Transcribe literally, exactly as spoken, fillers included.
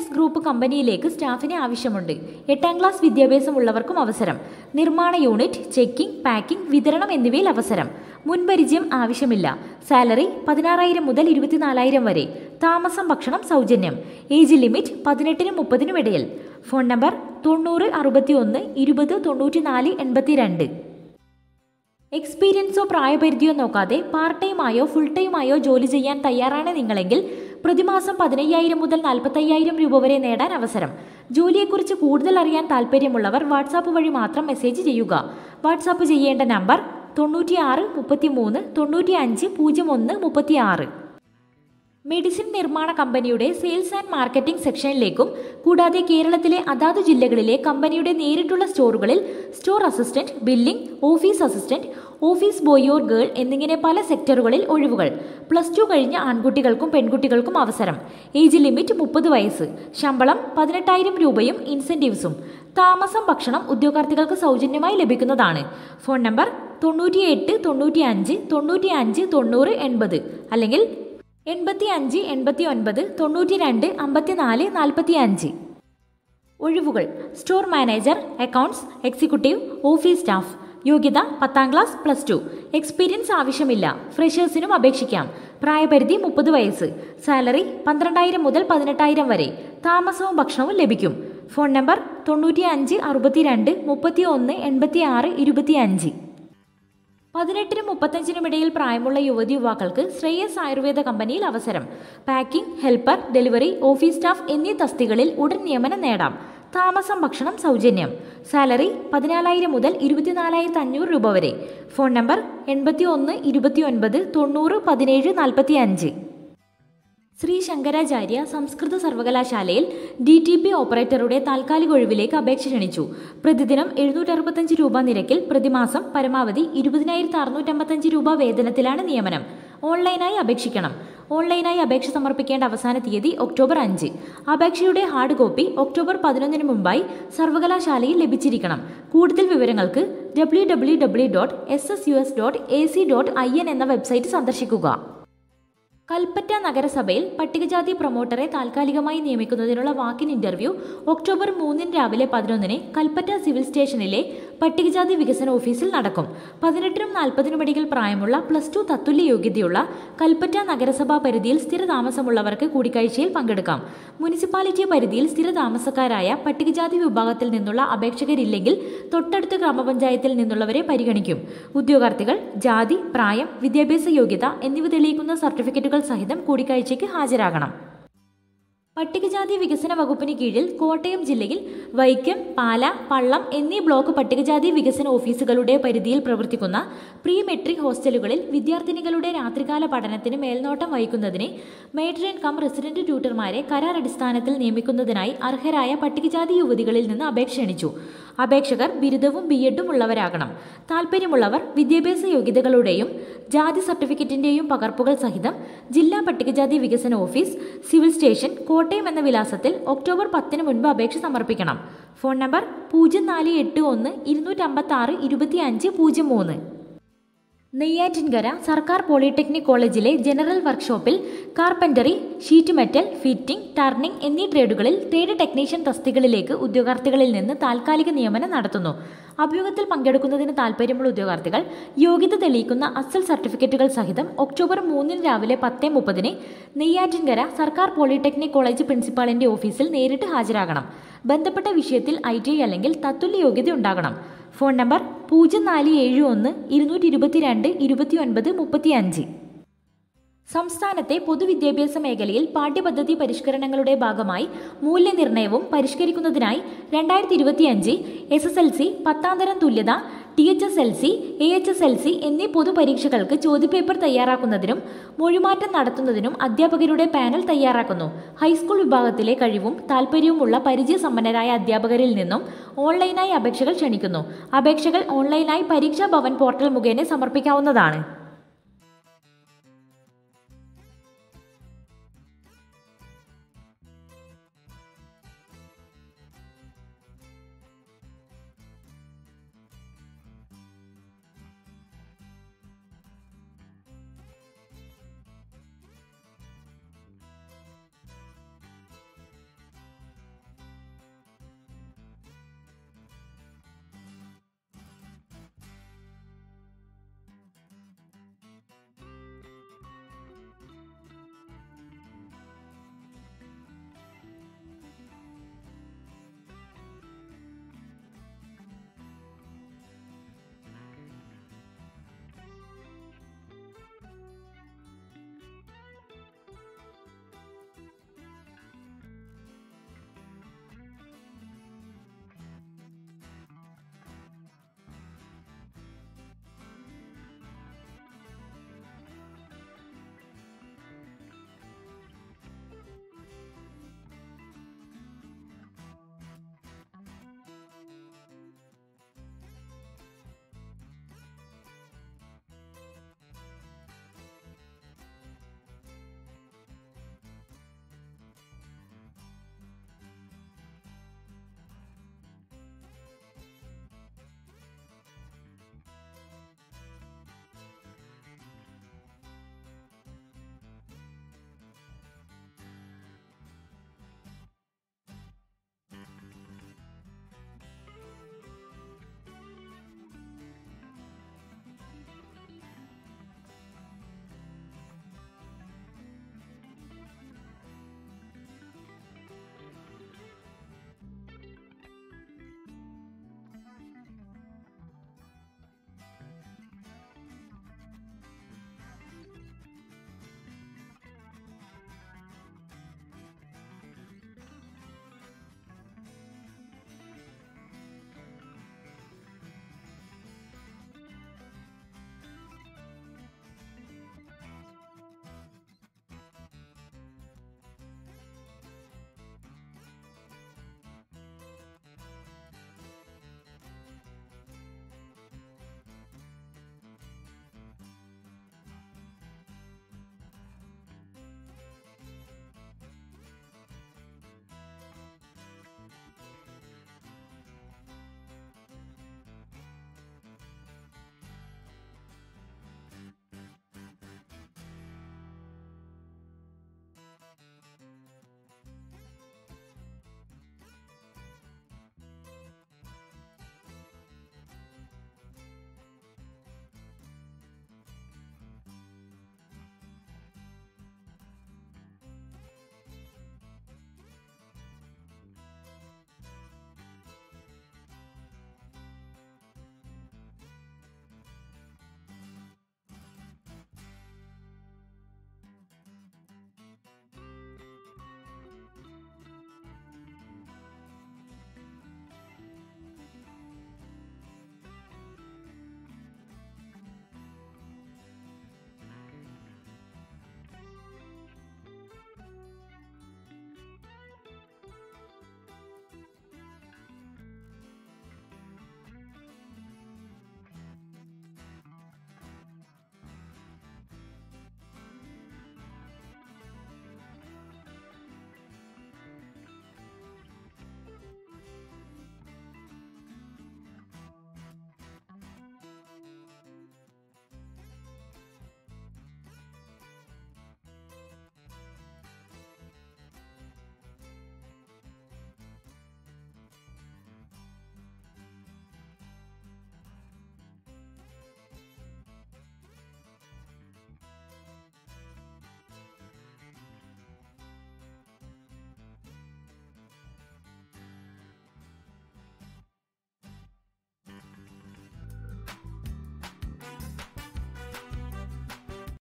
Reliance group കമ്പനിയിലേക്ക് സ്റ്റാഫിനെ ആവശ്യമുണ്ട്. എട്ടാം ക്ലാസ് വിദ്യാഭ്യാസമുള്ളവർക്കും അവസരം. നിർമ്മാണ യൂണിറ്റ്, ചെക്കിംഗ്, പാക്കിംഗ്, വിതരണം എന്നിവയിൽ അവസരം. മുൻപരിചയം ആവശ്യമില്ല. സാലറി പതിനാറായിരം മുതൽ ഇരുപത്തിനാലായിരം വരെ. താമസം, ഭക്ഷണം സൗജന്യം. ഏജ് ലിമിറ്റ് പതിനെട്ടിനും മുപ്പതിനും ഇടയിൽ. ഫോൺ നമ്പർ തൊണ്ണൂറ് അറുപത്തി ഒന്ന് ഇരുപത് തൊണ്ണൂറ്റി നാല് എൺപത്തി രണ്ട്. എക്സ്പീരിയൻസോ പ്രായപരിധിയോ നോക്കാതെ പാർട്ട് ടൈമായോ ഫുൾ ടൈമായോ ജോലി ചെയ്യാൻ തയ്യാറാണ് നിങ്ങളെങ്കിൽ പ്രതിമാസം പതിനയ്യായിരം മുതൽ നാൽപ്പത്തയ്യായിരം രൂപ വരെ നേടാൻ അവസരം. ജോലിയെക്കുറിച്ച് കൂടുതൽ അറിയാൻ താല്പര്യമുള്ളവർ വാട്സാപ്പ് വഴി മാത്രം മെസ്സേജ് ചെയ്യുക. വാട്സാപ്പ് ചെയ്യേണ്ട നമ്പർ തൊണ്ണൂറ്റി ആറ് മുപ്പത്തി മൂന്ന് തൊണ്ണൂറ്റി അഞ്ച് പൂജ്യം ഒന്ന് മുപ്പത്തി ആറ്. മെഡിസിൻ നിർമ്മാണ കമ്പനിയുടെ സെയിൽസ് ആൻഡ് മാർക്കറ്റിംഗ് സെക്ഷനിലേക്കും കൂടാതെ കേരളത്തിലെ അതാതു ജില്ലകളിലെ കമ്പനിയുടെ നേരിട്ടുള്ള സ്റ്റോറുകളിൽ store assistant, billing, office assistant, office boy or girl എന്നിങ്ങനെ പല സെക്ടറുകളിൽ ഒഴിവുകൾ. പ്ലസ് ടു കഴിഞ്ഞ ആൺകുട്ടികൾക്കും പെൺകുട്ടികൾക്കും അവസരം. ഏജ് ലിമിറ്റ് മുപ്പത് വയസ്സ്. ശമ്പളം പതിനെട്ടായിരം രൂപയും ഇൻസെന്റീവ്സും. താമസം, ഭക്ഷണം ഉദ്യോഗാർത്ഥികൾക്ക് സൗജന്യമായി ലഭിക്കുന്നതാണ്. ഫോൺ നമ്പർ തൊണ്ണൂറ്റി എട്ട് തൊണ്ണൂറ്റി അഞ്ച് തൊണ്ണൂറ്റി അഞ്ച് തൊണ്ണൂറ് എൺപത് അല്ലെങ്കിൽ എൺപത്തി അഞ്ച് എൺപത്തി ഒൻപത് തൊണ്ണൂറ്റി രണ്ട് അമ്പത്തിനാല് നാൽപ്പത്തി അഞ്ച്. ഒഴിവുകൾ: store manager, accounts, executive, office staff. യോഗ്യത പത്താം ക്ലാസ്, പ്ലസ് ടു. എക്സ്പീരിയൻസ് ആവശ്യമില്ല. ഫ്രഷേഴ്സിനും അപേക്ഷിക്കാം. പ്രായപരിധി മുപ്പത് വയസ്സ്. സാലറി പന്ത്രണ്ടായിരം മുതൽ പതിനെട്ടായിരം വരെ. താമസവും ഭക്ഷണവും ലഭിക്കും. ഫോൺ നമ്പർ തൊണ്ണൂറ്റി അഞ്ച് അറുപത്തി രണ്ട് മുപ്പത്തി ഒന്ന് എൺപത്തി ആറ് ഇരുപത്തി അഞ്ച്. പതിനെട്ടിനും മുപ്പത്തഞ്ചിനും ഇടയിൽ പ്രായമുള്ള യുവതി യുവാക്കൾക്ക് ശ്രേയസ് ആയുർവേദ കമ്പനിയിൽ അവസരം. Packing, helper, delivery, office staff എന്നീ തസ്തികകളിൽ ഉടൻ നിയമനം നേടാം. താമസം, ഭക്ഷണം സൗജന്യം. സാലറി പതിനാലായിരം മുതൽ ഇരുപത്തിനാലായിരത്തി അഞ്ഞൂറ് രൂപ വരെ. ഫോൺ നമ്പർ എൺപത്തി ഒന്ന് ഇരുപത്തി ഒൻപത് തൊണ്ണൂറ് പതിനേഴ് നാൽപ്പത്തി അഞ്ച്. ശ്രീ ശങ്കരാചാര്യ സംസ്കൃത സർവകലാശാലയിൽ ഡി ടി പി ഓപ്പറേറ്ററുടെ താൽക്കാലിക ഒഴിവിലേക്ക് അപേക്ഷ ക്ഷണിച്ചു. പ്രതിദിനം എഴുന്നൂറ്റി അറുപത്തഞ്ച് രൂപ നിരക്കിൽ പ്രതിമാസം പരമാവധി ഇരുപതിനായിരത്തി അറുന്നൂറ്റമ്പത്തഞ്ച് രൂപ വേതനത്തിലാണ് നിയമനം. ഓൺലൈനായി അപേക്ഷിക്കണം. ഓൺലൈനായി അപേക്ഷ സമർപ്പിക്കേണ്ട അവസാന തീയതി ഒക്ടോബർ അഞ്ച്. അപേക്ഷയുടെ ഹാർഡ് കോപ്പി ഒക്ടോബർ പതിനൊന്നിന് മുമ്പായി സർവകലാശാലയിൽ ലഭിച്ചിരിക്കണം. കൂടുതൽ വിവരങ്ങൾക്ക് W W W dot S S U dot A C dot I N എൻ എന്ന വെബ്സൈറ്റ് സന്ദർശിക്കുക. കൽപ്പറ്റ നഗരസഭയിൽ പട്ടികജാതി പ്രൊമോട്ടറെ താൽക്കാലികമായി നിയമിക്കുന്നതിനുള്ള വാക്കിൻ ഇന്റർവ്യൂ ഒക്ടോബർ മൂന്നിന് രാവിലെ പതിനൊന്നിന് കൽപ്പറ്റ സിവിൽ സ്റ്റേഷനിലെ പട്ടികജാതി വികസന ഓഫീസിൽ നടക്കും. പതിനെട്ടിനും നാൽപ്പതിനും ഇടയിൽ പ്രായമുള്ള പ്ലസ് ടു തത്തുല്യ യോഗ്യതയുള്ള കൽപ്പറ്റ നഗരസഭാ പരിധിയിൽ സ്ഥിരതാമസമുള്ളവർക്ക് കൂടിക്കാഴ്ചയിൽ പങ്കെടുക്കാം. മുനിസിപ്പാലിറ്റി പരിധിയിൽ സ്ഥിരതാമസക്കാരായ പട്ടികജാതി വിഭാഗത്തിൽ നിന്നുള്ള അപേക്ഷകരില്ലെങ്കിൽ തൊട്ടടുത്ത ഗ്രാമപഞ്ചായത്തിൽ നിന്നുള്ളവരെ പരിഗണിക്കും. ഉദ്യോഗാർത്ഥികൾ ജാതി, പ്രായം, വിദ്യാഭ്യാസ യോഗ്യത എന്നിവ തെളിയിക്കുന്ന സർട്ടിഫിക്കറ്റുകൾ സഹിതം കൂടിക്കാഴ്ചയ്ക്ക് ഹാജരാകണം. പട്ടികജാതി വികസന വകുപ്പിന് കീഴിൽ കോട്ടയം ജില്ലയിൽ വൈക്കം, പാല, പള്ളം എന്നീ ബ്ലോക്ക് പട്ടികജാതി വികസന ഓഫീസുകളുടെ പരിധിയിൽ പ്രവർത്തിക്കുന്ന പ്രീ മെട്രിക് ഹോസ്റ്റലുകളിൽ വിദ്യാർത്ഥിനികളുടെ രാത്രികാല പഠനത്തിന് മേൽനോട്ടം വഹിക്കുന്നതിന് മേട്രൻ കം റെസിഡന്റ് ട്യൂട്ടർമാരെ കരാർ അടിസ്ഥാനത്തിൽ നിയമിക്കുന്നതിനായി അർഹരായ പട്ടികജാതി യുവതികളിൽ നിന്ന് അപേക്ഷ ക്ഷണിച്ചു. അപേക്ഷകർ ബിരുദവും ബി എഡും ഉള്ളവരാകണം. താൽപ്പര്യമുള്ളവർ വിദ്യാഭ്യാസ യോഗ്യതകളുടെയും ജാതി സർട്ടിഫിക്കറ്റിന്റെയും പകർപ്പുകൾ സഹിതം ജില്ലാ പട്ടികജാതി വികസന ഓഫീസ്, സിവിൽ സ്റ്റേഷൻ, കോട്ടയം എന്ന വിലാസത്തിൽ ഒക്ടോബർ പത്തിന് മുൻപ് അപേക്ഷ സമർപ്പിക്കണം. ഫോൺ നമ്പർ പൂജ്യം നാല് എട്ട് ഒന്ന് ഇരുന്നൂറ്റി അമ്പത്തി ആറ് ഇരുപത്തി അഞ്ച് പൂജ്യം മൂന്ന്. നെയ്യാറ്റിൻകര സർക്കാർ പോളിടെക്നിക് കോളേജിലെ ജനറൽ വർക്ക്ഷോപ്പിൽ carpentry, sheet metal, fitting, turning എന്നീ ട്രേഡുകളിൽ ട്രേഡ് ടെക്നീഷ്യൻ തസ്തികകളിലേക്ക് ഉദ്യോഗാർത്ഥികളിൽ നിന്ന് താൽക്കാലിക നിയമനം നടത്തുന്നു. അഭിമുഖത്തിൽ പങ്കെടുക്കുന്നതിന് താൽപ്പര്യമുള്ള ഉദ്യോഗാർത്ഥികൾ യോഗ്യത തെളിയിക്കുന്ന അസൽ സർട്ടിഫിക്കറ്റുകൾ സഹിതം ഒക്ടോബർ മൂന്നിന് രാവിലെ പത്ത് മുപ്പതിന് നെയ്യാറ്റിൻകര സർക്കാർ പോളിടെക്നിക് കോളേജ് പ്രിൻസിപ്പാളിന്റെ ഓഫീസിൽ നേരിട്ട് ഹാജരാകണം. ബന്ധപ്പെട്ട വിഷയത്തിൽ ഐ ടി ഐ അല്ലെങ്കിൽ തത്തുല്യ യോഗ്യത ഉണ്ടാകണം. ഫോൺ നമ്പർ പൂജ്യം നാല് ഏഴ് ഒന്ന് ഇരുന്നൂറ്റി ഇരുപത്തി രണ്ട് ഇരുപത്തി ഒൻപത് മുപ്പത്തി അഞ്ച്. സംസ്ഥാനത്തെ പൊതുവിദ്യാഭ്യാസ മേഖലയിൽ പാഠ്യപദ്ധതി പരിഷ്കരണങ്ങളുടെ ഭാഗമായി മൂല്യനിർണ്ണയവും പരിഷ്കരിക്കുന്നതിനായി രണ്ടായിരത്തി ഇരുപത്തിയഞ്ച് എസ് എസ് എൽ സി, പത്താം തരം തുല്യത, T H S L C, A H S L C എന്നീ പൊതുപരീക്ഷകൾക്ക് ചോദ്യപേപ്പർ തയ്യാറാക്കുന്നതിനും മൊഴിമാറ്റം നടത്തുന്നതിനും അധ്യാപകരുടെ പാനൽ തയ്യാറാക്കുന്നു. ഹൈസ്കൂൾ വിഭാഗത്തിലെ കഴിവും താൽപ്പര്യവുമുള്ള പരിചയസമ്പന്നരായ അധ്യാപകരിൽ നിന്നും ഓൺലൈനായി അപേക്ഷകൾ ക്ഷണിക്കുന്നു. അപേക്ഷകൾ ഓൺലൈനായി പരീക്ഷാ ഭവൻ പോർട്ടൽ മുഖേന സമർപ്പിക്കാവുന്നതാണ്.